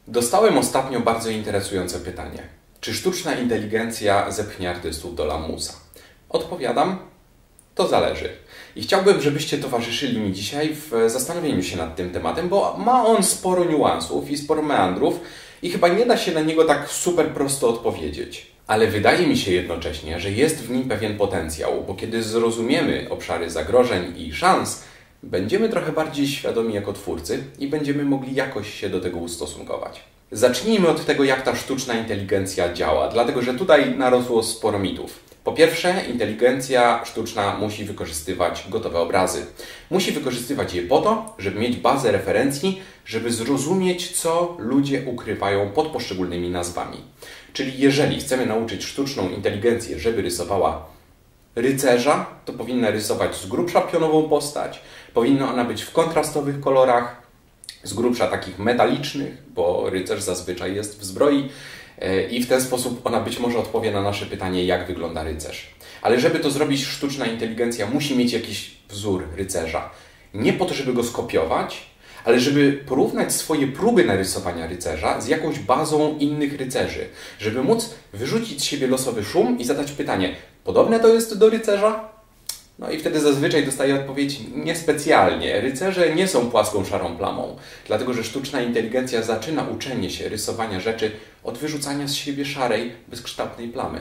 Dostałem ostatnio bardzo interesujące pytanie. Czy sztuczna inteligencja zepchnie artystów do lamusa? Odpowiadam, to zależy. I chciałbym, żebyście towarzyszyli mi dzisiaj w zastanowieniu się nad tym tematem, bo ma on sporo niuansów i sporo meandrów i chyba nie da się na niego tak super prosto odpowiedzieć. Ale wydaje mi się jednocześnie, że jest w nim pewien potencjał, bo kiedy zrozumiemy obszary zagrożeń i szans, będziemy trochę bardziej świadomi jako twórcy i będziemy mogli jakoś się do tego ustosunkować. Zacznijmy od tego, jak ta sztuczna inteligencja działa, dlatego że tutaj narosło sporo mitów. Po pierwsze, inteligencja sztuczna musi wykorzystywać gotowe obrazy. Musi wykorzystywać je po to, żeby mieć bazę referencji, żeby zrozumieć, co ludzie ukrywają pod poszczególnymi nazwami. Czyli jeżeli chcemy nauczyć sztuczną inteligencję, żeby rysowała rycerza, to powinna rysować z grubsza pionową postać, powinna ona być w kontrastowych kolorach, z grubsza takich metalicznych, bo rycerz zazwyczaj jest w zbroi i w ten sposób ona być może odpowie na nasze pytanie, jak wygląda rycerz. Ale żeby to zrobić, sztuczna inteligencja musi mieć jakiś wzór rycerza. Nie po to, żeby go skopiować, ale żeby porównać swoje próby narysowania rycerza z jakąś bazą innych rycerzy. Żeby móc wyrzucić z siebie losowy szum i zadać pytanie, podobne to jest do rycerza? No i wtedy zazwyczaj dostaję odpowiedź niespecjalnie. Rycerze nie są płaską szarą plamą, dlatego że sztuczna inteligencja zaczyna uczenie się rysowania rzeczy od wyrzucania z siebie szarej, bezkształtnej plamy.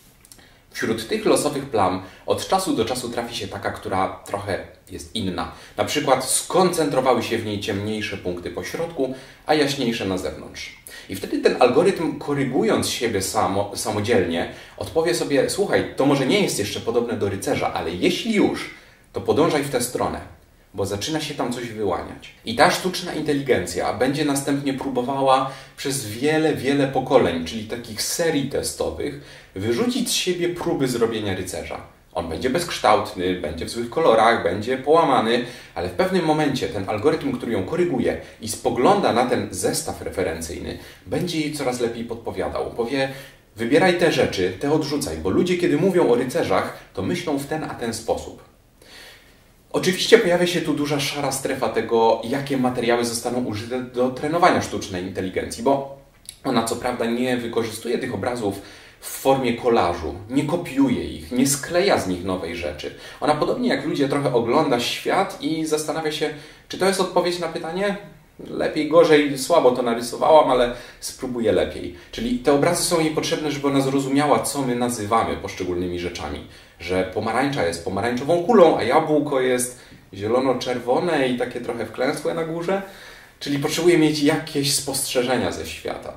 Wśród tych losowych plam od czasu do czasu trafi się taka, która trochę jest inna. Na przykład skoncentrowały się w niej ciemniejsze punkty po środku, a jaśniejsze na zewnątrz. I wtedy ten algorytm, korygując siebie samodzielnie, odpowie sobie, słuchaj, to może nie jest jeszcze podobne do rycerza, ale jeśli już, to podążaj w tę stronę, bo zaczyna się tam coś wyłaniać. I ta sztuczna inteligencja będzie następnie próbowała przez wiele pokoleń, czyli takich serii testowych, wyrzucić z siebie próby zrobienia rycerza. On będzie bezkształtny, będzie w złych kolorach, będzie połamany, ale w pewnym momencie ten algorytm, który ją koryguje i spogląda na ten zestaw referencyjny, będzie jej coraz lepiej podpowiadał. Powie, wybieraj te rzeczy, te odrzucaj, bo ludzie, kiedy mówią o rycerzach, to myślą w ten a ten sposób. Oczywiście pojawia się tu duża szara strefa tego, jakie materiały zostaną użyte do trenowania sztucznej inteligencji, bo ona co prawda nie wykorzystuje tych obrazów w formie kolażu, nie kopiuje ich, nie skleja z nich nowej rzeczy. Ona podobnie jak ludzie trochę ogląda świat i zastanawia się, czy to jest odpowiedź na pytanie? Lepiej, gorzej, słabo to narysowałam, ale spróbuję lepiej. Czyli te obrazy są jej potrzebne, żeby ona zrozumiała, co my nazywamy poszczególnymi rzeczami. Że pomarańcza jest pomarańczową kulą, a jabłko jest zielono-czerwone i takie trochę wklęsłe na górze. Czyli potrzebuje mieć jakieś spostrzeżenia ze świata.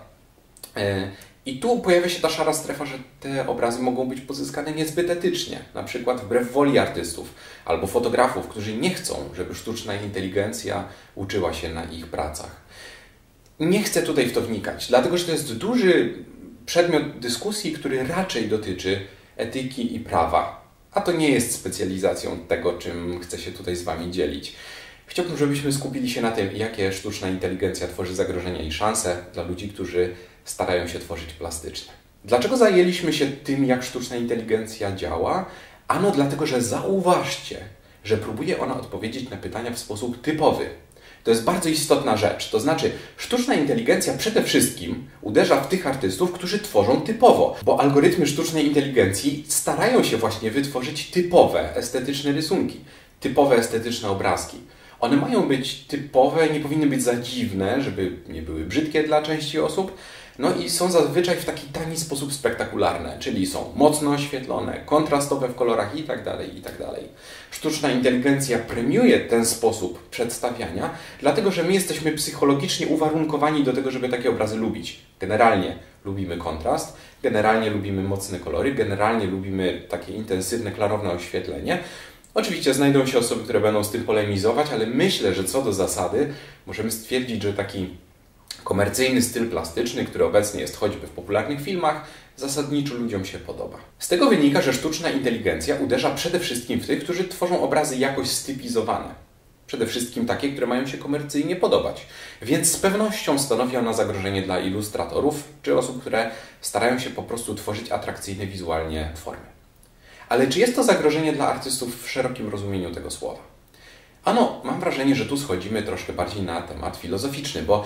I tu pojawia się ta szara strefa, że te obrazy mogą być pozyskane niezbyt etycznie, na przykład wbrew woli artystów albo fotografów, którzy nie chcą, żeby sztuczna inteligencja uczyła się na ich pracach. Nie chcę tutaj w to wnikać, dlatego że to jest duży przedmiot dyskusji, który raczej dotyczy etyki i prawa, a to nie jest specjalizacją tego, czym chcę się tutaj z Wami dzielić. Chciałbym, żebyśmy skupili się na tym, jakie sztuczna inteligencja tworzy zagrożenia i szanse dla ludzi, którzy starają się tworzyć plastycznie. Dlaczego zajęliśmy się tym, jak sztuczna inteligencja działa? Ano dlatego, że zauważcie, że próbuje ona odpowiedzieć na pytania w sposób typowy. To jest bardzo istotna rzecz. To znaczy, sztuczna inteligencja przede wszystkim uderza w tych artystów, którzy tworzą typowo, bo algorytmy sztucznej inteligencji starają się właśnie wytworzyć typowe, estetyczne rysunki, typowe, estetyczne obrazki. One mają być typowe, nie powinny być za dziwne, żeby nie były brzydkie dla części osób, no i są zazwyczaj w taki tani sposób spektakularne, czyli są mocno oświetlone, kontrastowe w kolorach itd. Sztuczna inteligencja premiuje ten sposób przedstawiania, dlatego że my jesteśmy psychologicznie uwarunkowani do tego, żeby takie obrazy lubić. Generalnie lubimy kontrast, generalnie lubimy mocne kolory, generalnie lubimy takie intensywne, klarowne oświetlenie. Oczywiście znajdą się osoby, które będą z tym polemizować, ale myślę, że co do zasady możemy stwierdzić, że taki komercyjny styl plastyczny, który obecnie jest choćby w popularnych filmach, zasadniczo ludziom się podoba. Z tego wynika, że sztuczna inteligencja uderza przede wszystkim w tych, którzy tworzą obrazy jakoś stypizowane. Przede wszystkim takie, które mają się komercyjnie podobać. Więc z pewnością stanowi ona zagrożenie dla ilustratorów czy osób, które starają się po prostu tworzyć atrakcyjne wizualnie formy. Ale czy jest to zagrożenie dla artystów w szerokim rozumieniu tego słowa? Ano, mam wrażenie, że tu schodzimy troszkę bardziej na temat filozoficzny, bo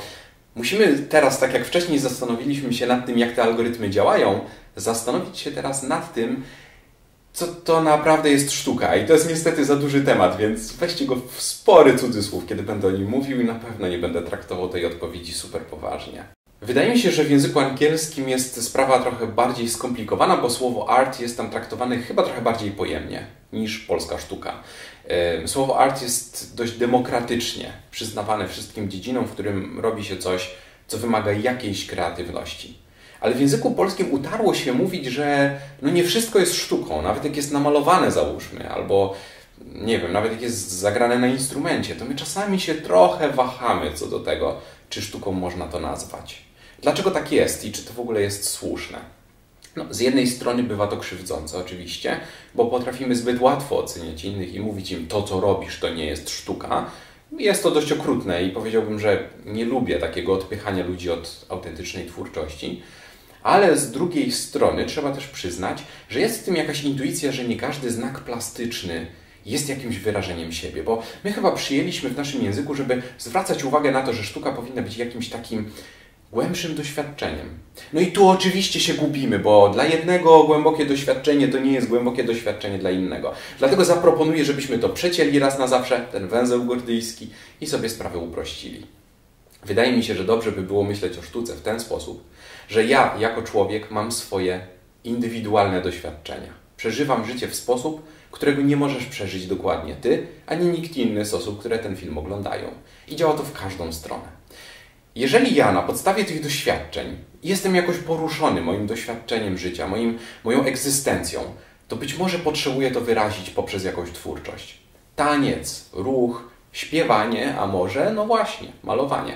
Musimy teraz, tak jak wcześniej zastanowiliśmy się nad tym, jak te algorytmy działają, zastanowić się teraz nad tym, co to naprawdę jest sztuka. I to jest niestety za duży temat, więc weźcie go w spory cudzysłów, kiedy będę o nim mówił i na pewno nie będę traktował tej odpowiedzi super poważnie. Wydaje mi się, że w języku angielskim jest sprawa trochę bardziej skomplikowana, bo słowo art jest tam traktowane chyba trochę bardziej pojemnie niż polska sztuka. Słowo art jest dość demokratycznie przyznawane wszystkim dziedzinom, w którym robi się coś, co wymaga jakiejś kreatywności. Ale w języku polskim utarło się mówić, że no nie wszystko jest sztuką, nawet jak jest namalowane załóżmy, albo nie wiem, nawet jak jest zagrane na instrumencie, to my czasami się trochę wahamy co do tego, czy sztuką można to nazwać. Dlaczego tak jest i czy to w ogóle jest słuszne? No, z jednej strony bywa to krzywdzące oczywiście, bo potrafimy zbyt łatwo oceniać innych i mówić im to, co robisz, to nie jest sztuka. Jest to dość okrutne i powiedziałbym, że nie lubię takiego odpychania ludzi od autentycznej twórczości. Ale z drugiej strony trzeba też przyznać, że jest w tym jakaś intuicja, że nie każdy znak plastyczny jest jakimś wyrażeniem siebie, bo my chyba przyjęliśmy w naszym języku, żeby zwracać uwagę na to, że sztuka powinna być jakimś takim głębszym doświadczeniem. No i tu oczywiście się gubimy, bo dla jednego głębokie doświadczenie to nie jest głębokie doświadczenie dla innego. Dlatego zaproponuję, żebyśmy to przecięli raz na zawsze, ten węzeł gordyjski, i sobie sprawę uprościli. Wydaje mi się, że dobrze by było myśleć o sztuce w ten sposób, że ja jako człowiek mam swoje indywidualne doświadczenia. Przeżywam życie w sposób, którego nie możesz przeżyć dokładnie ty, ani nikt inny z osób, które ten film oglądają. I działa to w każdą stronę. Jeżeli ja na podstawie tych doświadczeń jestem jakoś poruszony moim doświadczeniem życia, moją egzystencją, to być może potrzebuję to wyrazić poprzez jakąś twórczość. Taniec, ruch, śpiewanie, a może, no właśnie, malowanie.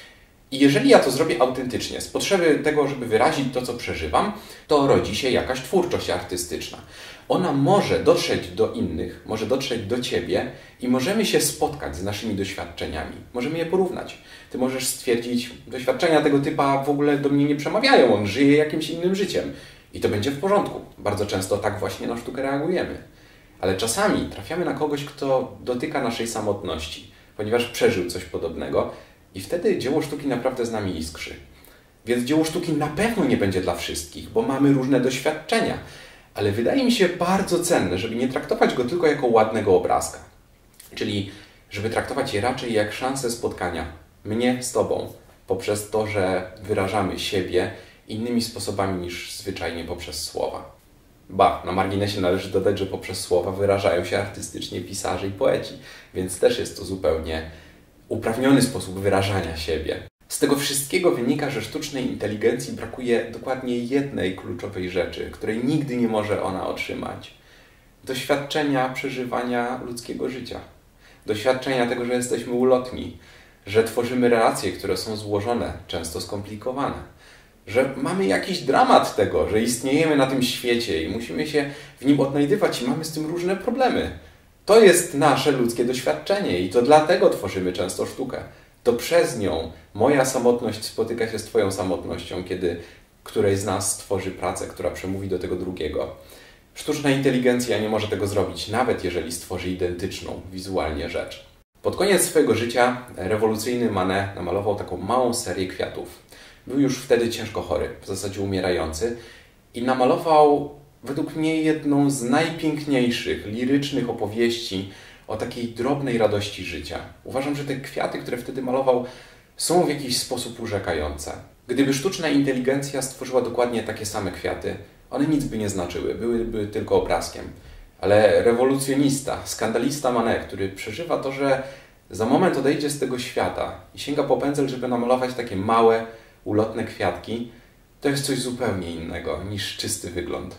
I jeżeli ja to zrobię autentycznie, z potrzeby tego, żeby wyrazić to, co przeżywam, to rodzi się jakaś twórczość artystyczna. Ona może dotrzeć do innych, może dotrzeć do Ciebie i możemy się spotkać z naszymi doświadczeniami. Możemy je porównać. Ty możesz stwierdzić, doświadczenia tego typa w ogóle do mnie nie przemawiają, on żyje jakimś innym życiem. I to będzie w porządku. Bardzo często tak właśnie na sztukę reagujemy. Ale czasami trafiamy na kogoś, kto dotyka naszej samotności, ponieważ przeżył coś podobnego i wtedy dzieło sztuki naprawdę z nami iskrzy. Więc dzieło sztuki na pewno nie będzie dla wszystkich, bo mamy różne doświadczenia. Ale wydaje mi się bardzo cenne, żeby nie traktować go tylko jako ładnego obrazka. Czyli żeby traktować je raczej jak szansę spotkania mnie z Tobą poprzez to, że wyrażamy siebie innymi sposobami niż zwyczajnie poprzez słowa. Ba, na marginesie należy dodać, że poprzez słowa wyrażają się artystycznie pisarze i poeci, więc też jest to zupełnie uprawniony sposób wyrażania siebie. Z tego wszystkiego wynika, że sztucznej inteligencji brakuje dokładnie jednej kluczowej rzeczy, której nigdy nie może ona otrzymać. Doświadczenia przeżywania ludzkiego życia. Doświadczenia tego, że jesteśmy ulotni, że tworzymy relacje, które są złożone, często skomplikowane. Że mamy jakiś dramat tego, że istniejemy na tym świecie i musimy się w nim odnajdywać i mamy z tym różne problemy. To jest nasze ludzkie doświadczenie i to dlatego tworzymy często sztukę. To przez nią moja samotność spotyka się z Twoją samotnością, kiedy któreś z nas stworzy pracę, która przemówi do tego drugiego. Sztuczna inteligencja nie może tego zrobić, nawet jeżeli stworzy identyczną wizualnie rzecz. Pod koniec swojego życia rewolucyjny Manet namalował taką małą serię kwiatów. Był już wtedy ciężko chory, w zasadzie umierający i namalował według mnie jedną z najpiękniejszych, lirycznych opowieści o takiej drobnej radości życia. Uważam, że te kwiaty, które wtedy malował, są w jakiś sposób urzekające. Gdyby sztuczna inteligencja stworzyła dokładnie takie same kwiaty, one nic by nie znaczyły, byłyby tylko obrazkiem. Ale rewolucjonista, skandalista Manet, który przeżywa to, że za moment odejdzie z tego świata i sięga po pędzel, żeby namalować takie małe, ulotne kwiatki, to jest coś zupełnie innego niż czysty wygląd.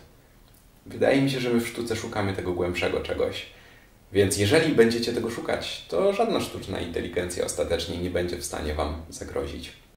Wydaje mi się, że my w sztuce szukamy tego głębszego czegoś. Więc jeżeli będziecie tego szukać, to żadna sztuczna inteligencja ostatecznie nie będzie w stanie Wam zagrozić.